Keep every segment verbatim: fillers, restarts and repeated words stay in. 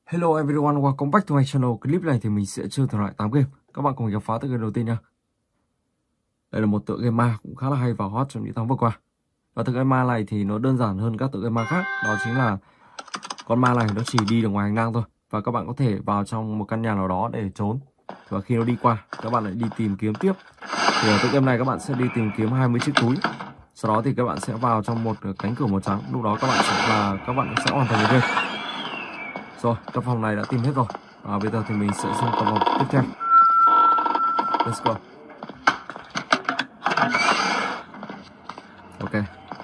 Hello everyone, welcome back to my channel. Clip này thì mình sẽ chơi thể loại tám game. Các bạn cùng khám phá tựa game đầu tiên nha. Đây là một tựa game ma cũng khá là hay và hot trong những tháng vừa qua. Và tựa game ma này thì nó đơn giản hơn các tựa game ma khác. Đó chính là con ma này nó chỉ đi được ngoài hành lang thôi. Và các bạn có thể vào trong một căn nhà nào đó để trốn. Và khi nó đi qua, các bạn lại đi tìm kiếm tiếp. Thì ở tựa game này các bạn sẽ đi tìm kiếm hai mươi chiếc túi. Sau đó thì các bạn sẽ vào trong một cánh cửa màu trắng. Lúc đó các bạn sẽ là các bạn sẽ hoàn thành được game. Rồi, căn phòng này đã tìm hết rồi. Và bây giờ thì mình sẽ sang căn phòng tiếp theo. Let's go. Ok.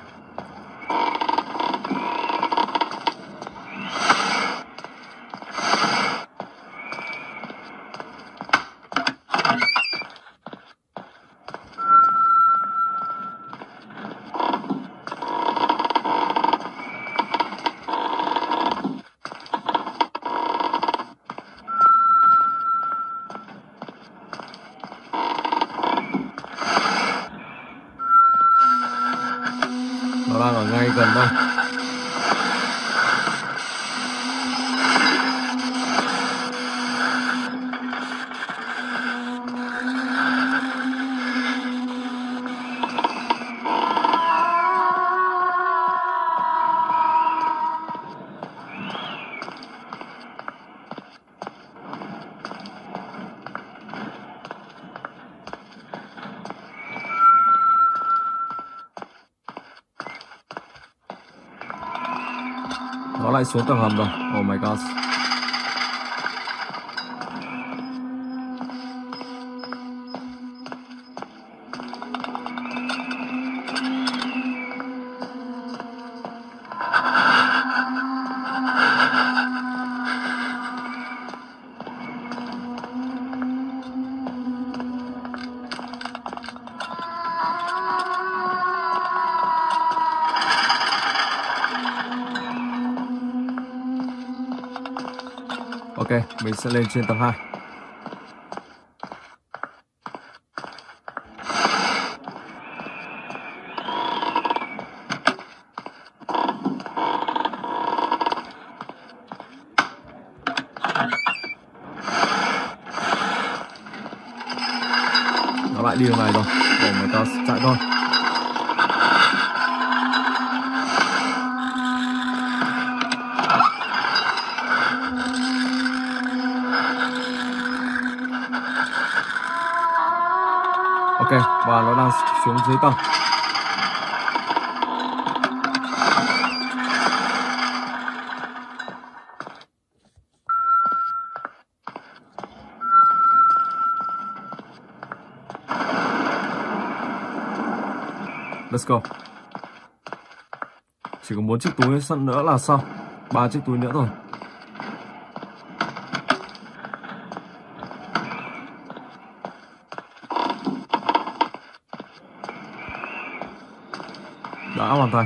Nó đang ở ngay gần đây. Nó lại xuống tầng hầm rồi. Oh my god. Ok, mình sẽ lên trên tầng hai. Nó lại đi đường này rồi. Oh my god, chạy thôi. Ok, và nó đang xuống dưới tầng. Let's go. Chỉ có bốn chiếc túi sẵn nữa là xong. Ba chiếc túi nữa thôi. Đã hoàn thành.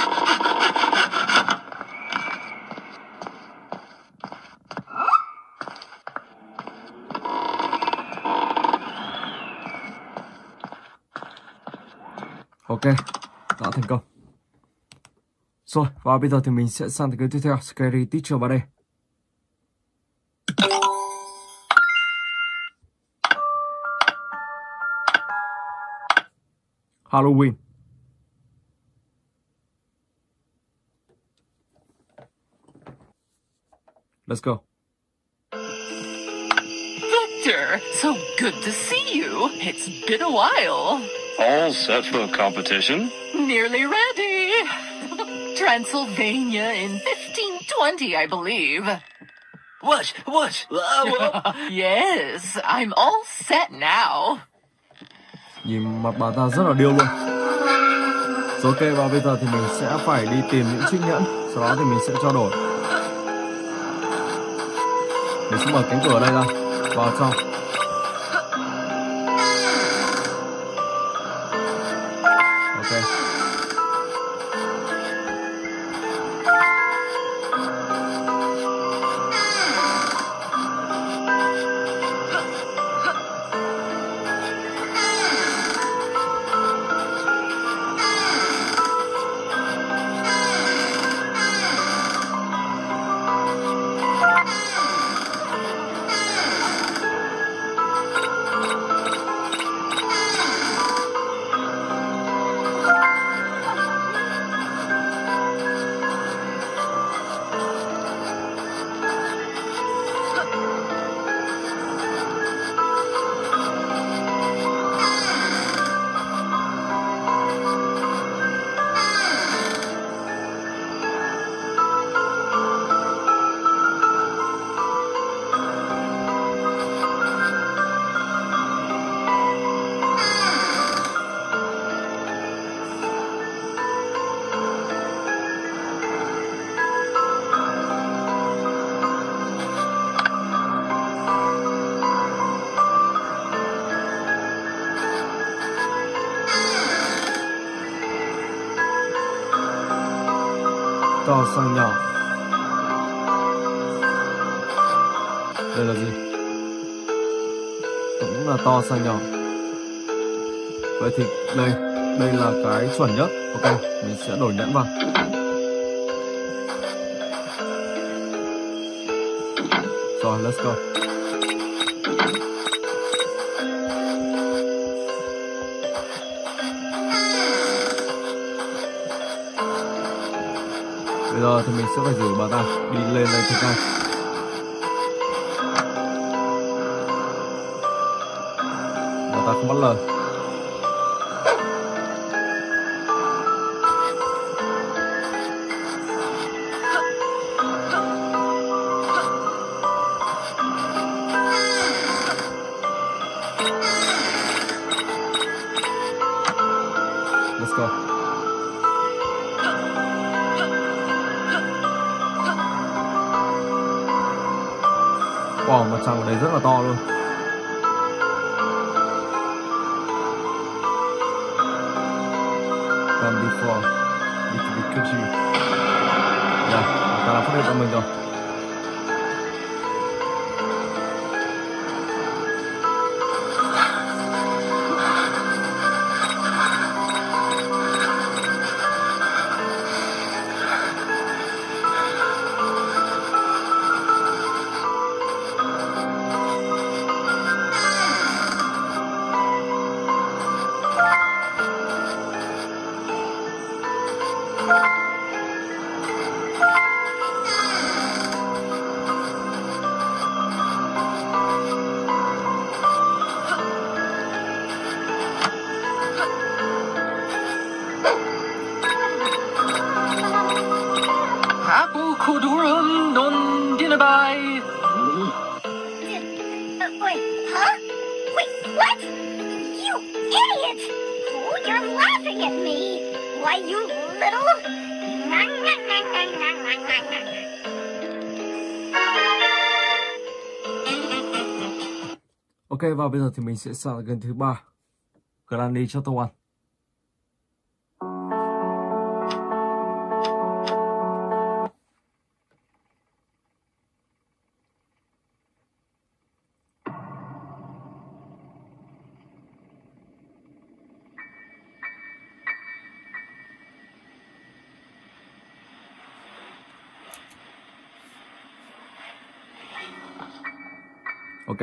Ok, đã thành công. Rồi, và bây giờ thì mình sẽ sang cái tiếp theo, Scary Teacher ba D. Halloween. Let's go. Victor, so good to see you. It's been a while. All set for a competition? Nearly ready. Transylvania in fifteen twenty, I believe. What? What? Uh, Yes, I'm all set now. Nhìn mặt bà ta rất là điêu luôn. Rồi ok, và bây giờ thì mình sẽ phải đi tìm những chiếc nhẫn. Sau đó thì mình sẽ trao đổi. Mình sẽ mở cánh cửa ở đây ra. Vào trong. Ok. to sang nhỏ. Đây là gì? Cũng là to sang nhỏ. Vậy thì đây, đây là cái chuẩn nhất. Ok, mình sẽ đổi nhẫn vào. Rồi, let's go. Bây giờ thì mình sẽ phải rủ bà ta đi lên đây thứ hai. Bà ta không bắt lời. Let's go. Wow, mặt trăng ở đây rất là to luôn. Than before, need to be coochie. Yeah, ta đã phát hiện ra mình rồi. Apple codurum non dinabai. Wait, huh? Wait, what? You idiot! Oh, you're laughing at me. Why, you little... Ok, và bây giờ thì mình sẽ sang gần thứ ba. Granny Chapter one. Ok.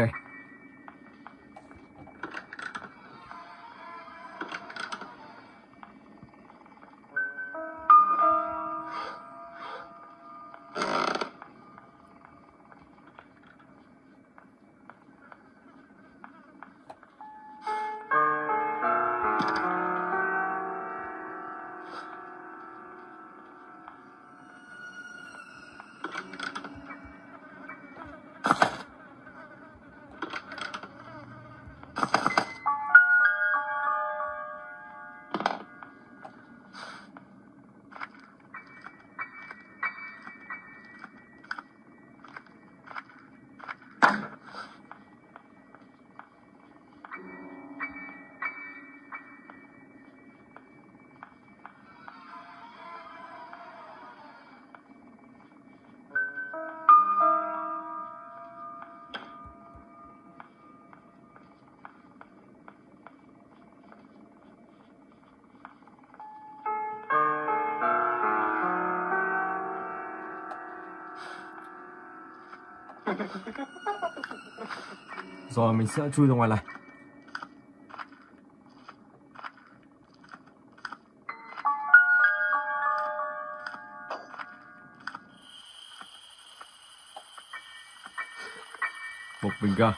Rồi mình sẽ chui ra ngoài này. Một bình ga.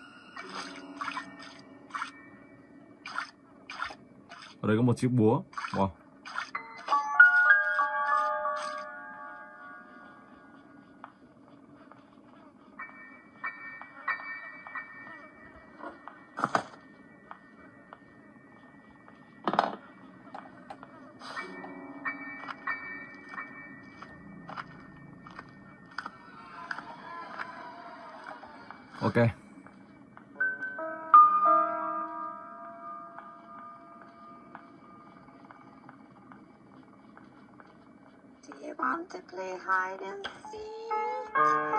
Ở đây có một chiếc búa. Wow. Ok. Do you want to play hide and seek?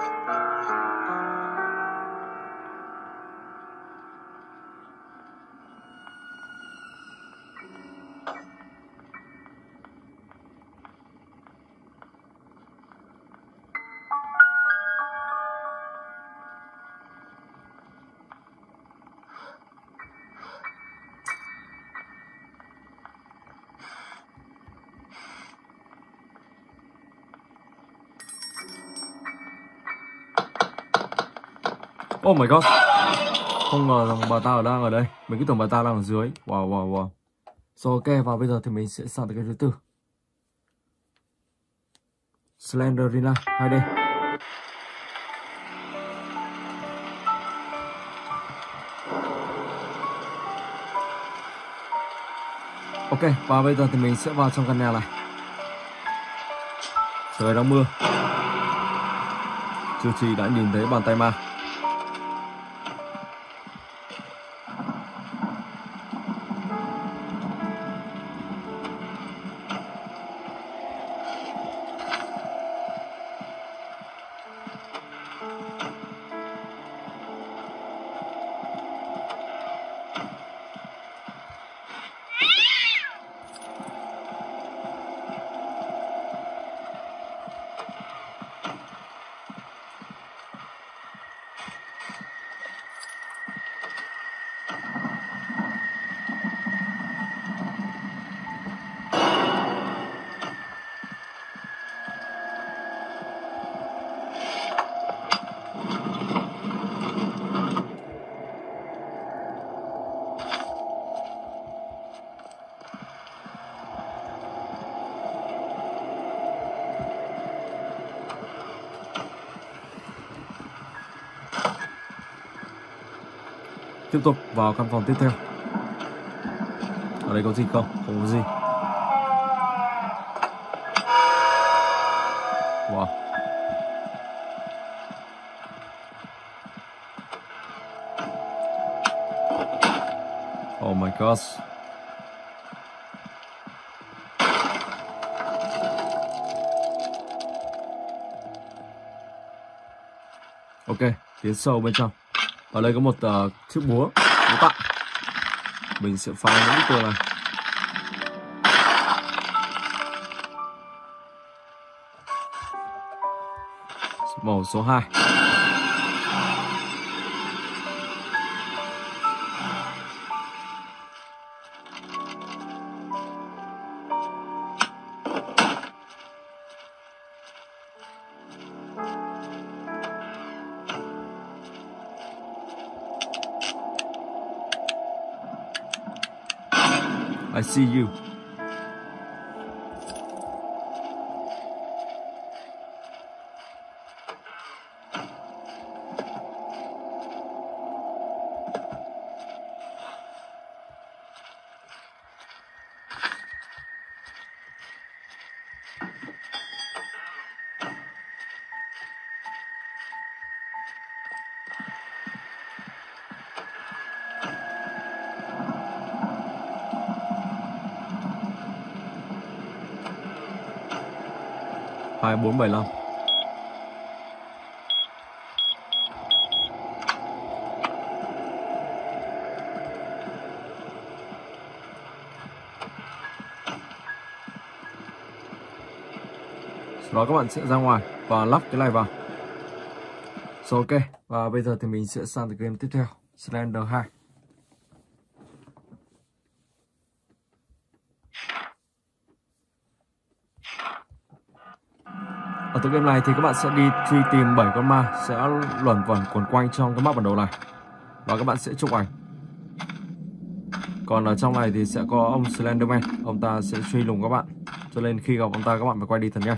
Oh my god. Không ngờ rằng bà ta đang ở đây. Mình cứ tưởng bà ta đang ở dưới. Wow wow wow. Rồi ok, và bây giờ thì mình sẽ sang tới cái thứ tư. Slenderina hai D. Ok, và bây giờ thì mình sẽ vào trong căn nhà này. Trời đang mưa. Chu Chi đã nhìn thấy bàn tay ma. Tiếp tục vào căn phòng tiếp theo. Ở đây có gì không? Không có gì. Wow. Oh my gosh. Ok, tiến sâu bên trong. Ở đây có một uh, chiếc búa, búa tạ. Mình sẽ phá những cái tường này. Màu số hai. I see you. hai bốn bảy lăm. Sau đó các bạn sẽ ra ngoài và lắp cái này vào. Rồi ok, và bây giờ thì mình sẽ sang tới game tiếp theo, Slender hai. Ở tựa game này thì các bạn sẽ đi truy tìm bảy con ma sẽ luẩn quẩn quẩn quanh trong cái map bản đồ này và các bạn sẽ chụp ảnh. Còn ở trong này thì sẽ có ông Slenderman, ông ta sẽ truy lùng các bạn. Cho nên khi gặp ông ta các bạn phải quay đi thật nhanh.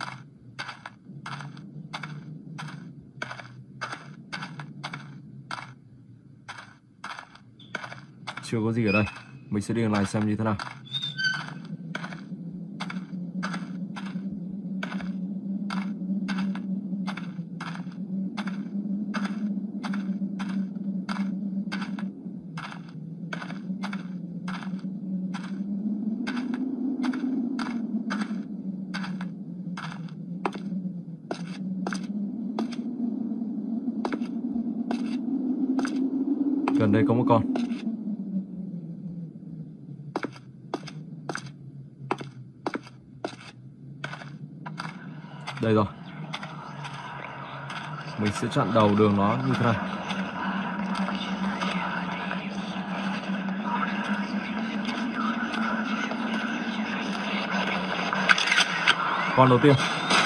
Chưa có gì ở đây. Mình sẽ đi đường này xem như thế nào. Gần đây có một con. Đây rồi. Mình sẽ chặn đầu đường nó như thế này. Con đầu tiên.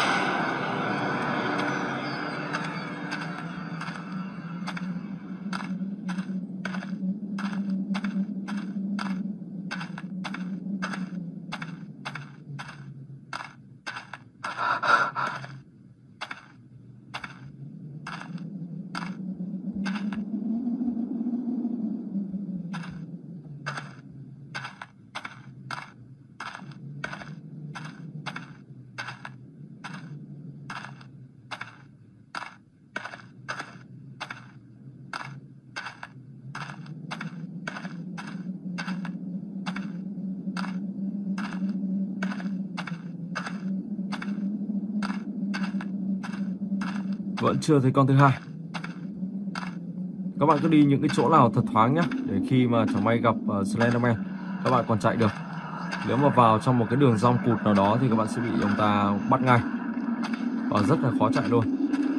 Vẫn chưa thấy con thứ hai. Các bạn cứ đi những cái chỗ nào thật thoáng nhé, để khi mà chẳng may gặp uh, Slenderman các bạn còn chạy được. Nếu mà vào trong một cái đường giong cụt nào đó thì các bạn sẽ bị ông ta bắt ngay và rất là khó chạy luôn.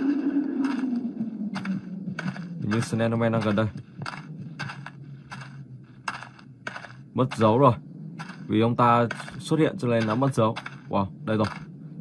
Hình như Slenderman đang gần đây. Mất dấu rồi, vì ông ta xuất hiện cho nên đã mất dấu. Wow, đây rồi.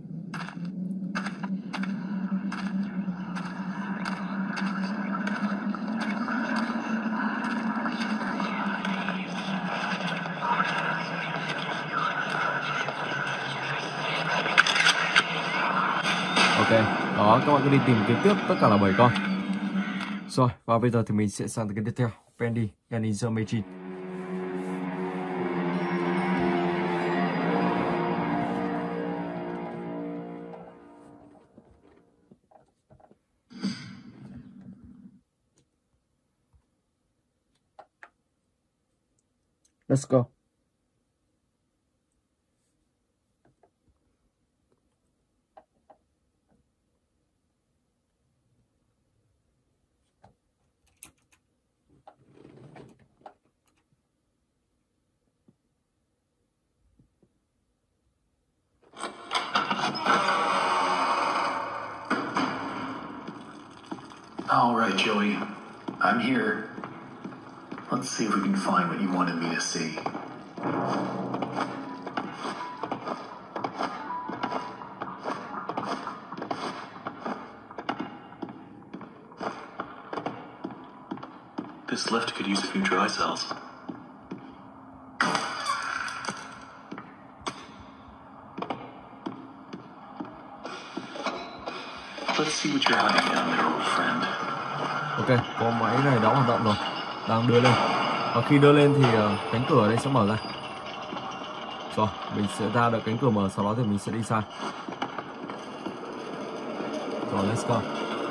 Ok, đó các bạn cứ đi tìm kiếm tiếp, tất cả là bảy con. Rồi, và bây giờ thì mình sẽ sang tới cái tiếp theo, Pendy and Ninja Machine. Let's go. All right, Joey. I'm here. Let's see if we can find what you wanted me to see. This lift could use a few dry cells. Let's see what you're hiding down there, old friend. Ok, có máy này đã hoạt động rồi, đang đưa lên. Và khi đưa lên thì uh, cánh cửa ở đây sẽ mở ra. Rồi, mình sẽ ra được cánh cửa mở, sau đó thì mình sẽ đi sang. Rồi, let's go.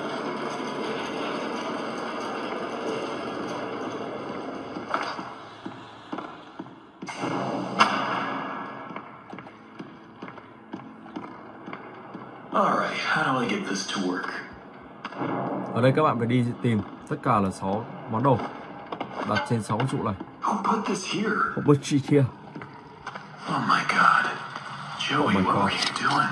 Alright, how do I get this to work? Ở đây các bạn phải đi tìm tất cả là sáu món đồ đặt trên sáu trụ này. Who put this here? Không bớt chi kia. Oh my god. Joey, Oh my what God. were you doing?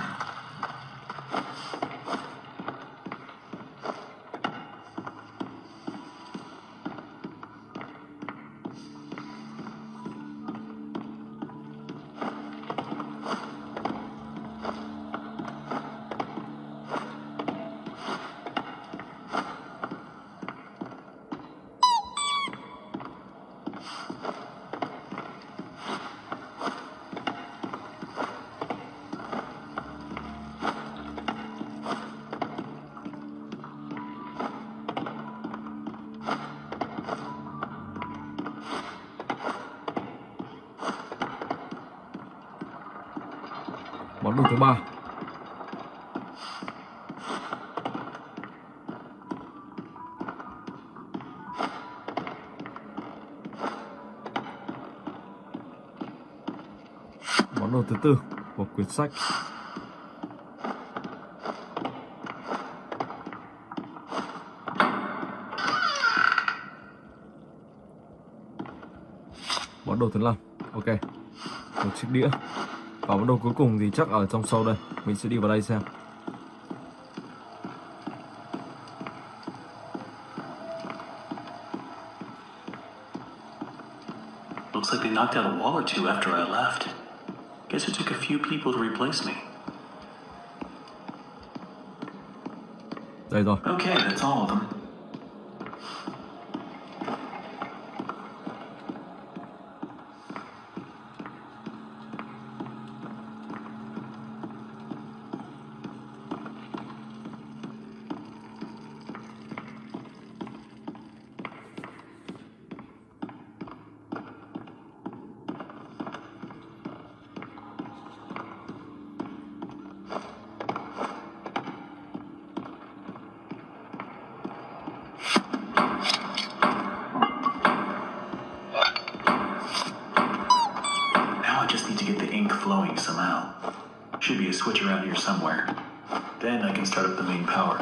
Món đồ thứ ba. Món đồ thứ tư, một quyển sách. Món đồ thứ năm, ok, một chiếc đĩa. Và món đồ cuối cùng thì chắc ở trong sâu đây. Mình sẽ đi vào đây xem. Looks like they knocked out a wall or two after I left. Guess it took a few people to replace me. Đây rồi. Okay, that's all of them. Flowing somehow. Should be a switch around here somewhere. Then I can start up the main power.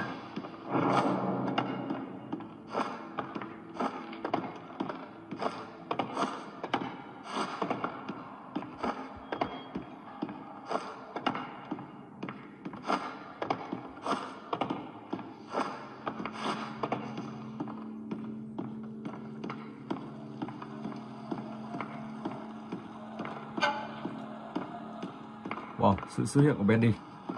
Wow, sự xuất hiện của Bendy.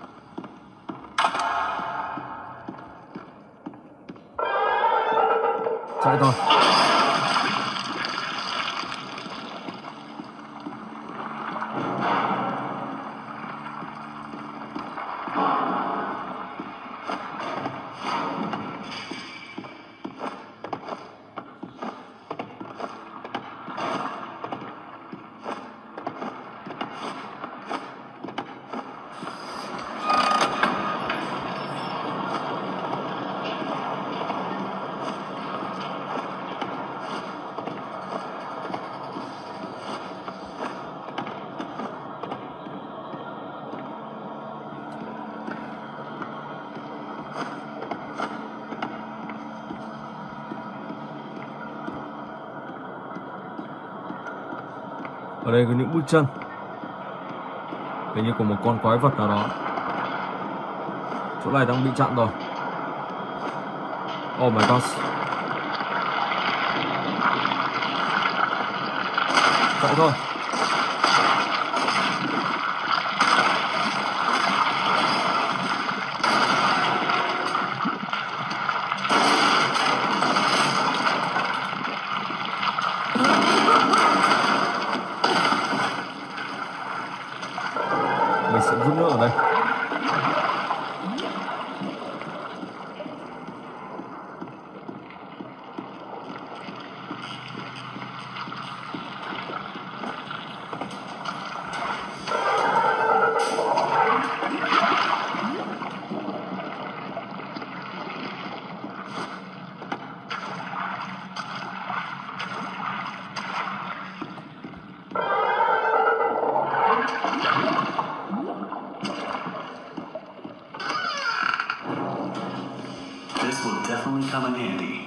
Chạy thôi. Ở đây có những bước chân, hình như của một con quái vật nào đó. Chỗ này đang bị chặn rồi. Oh my god. Chạy thôi. Mình sẽ rút nữa ở đây. This will definitely come in handy.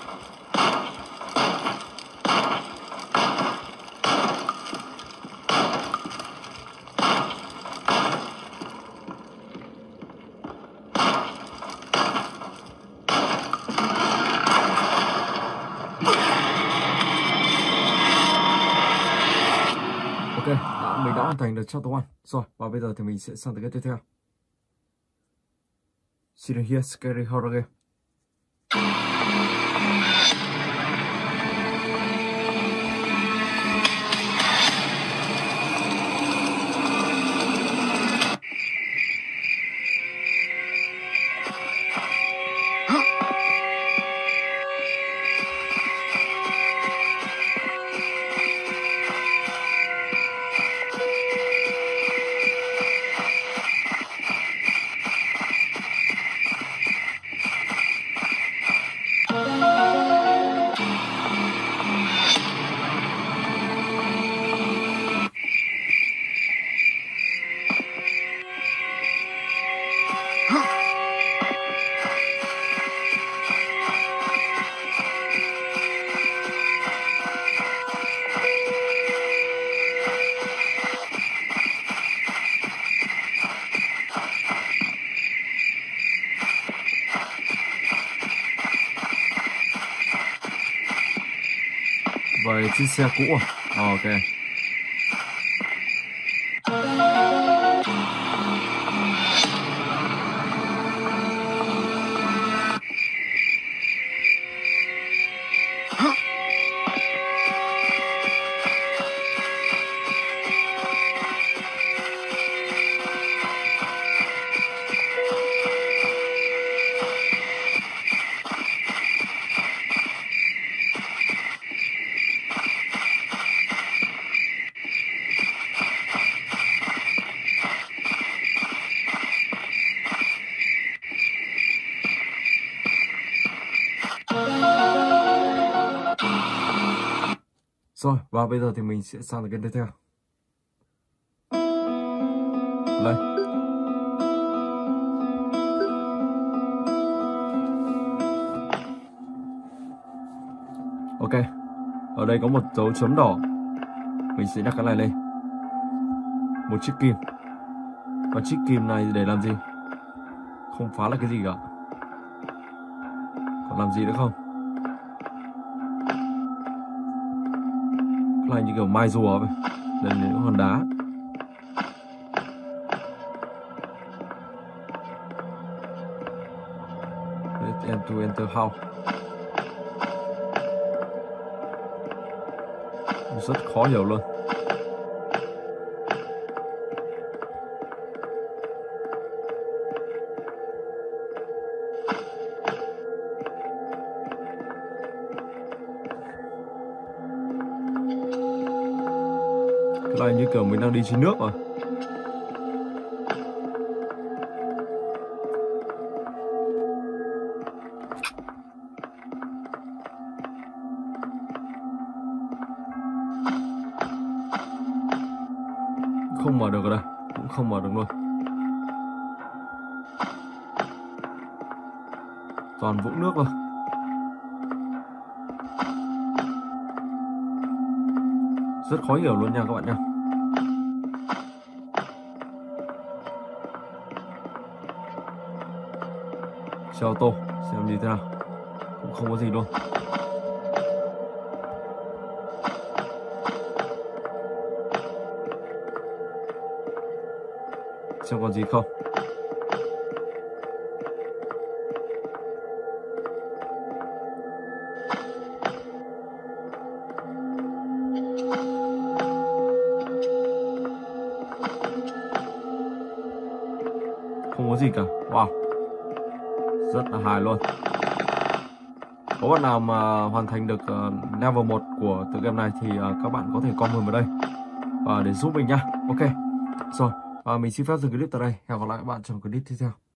Ok, đã, mình đã hoàn thành được chapter one. Rồi, và bây giờ thì mình sẽ sang tới cái tiếp theo. See you here, Scary Horror Game. Vậy chiếc xe cũ à? Oh, ok. Rồi, và bây giờ thì mình sẽ sang cái tiếp theo. Đây. Ok. Ở đây có một dấu chấm đỏ. Mình sẽ đặt cái này lên. Một chiếc kim. Và chiếc kim này để làm gì? Không phá là cái gì cả. Còn làm gì nữa không? Này như kiểu mai rùa vậy. Đây là những hòn đá. Let's enter, enter how. Rất khó hiểu luôn. Cái này như kiểu mình đang đi trên nước rồi. Không mở được ở đây, cũng không mở được luôn. Toàn vũng nước thôi. Rất khó hiểu luôn nha các bạn nha. Xe ô tô, xem như thế nào. Cũng không có gì luôn. Xem còn gì không. Không có gì cả. Wow, rất là hài luôn. Có bạn nào mà hoàn thành được uh, level một của tựa game này thì uh, các bạn có thể comment vào đây và để giúp mình nha. Ok, rồi, và mình xin phép dừng clip tại đây. Hẹn gặp lại các bạn trong clip tiếp theo.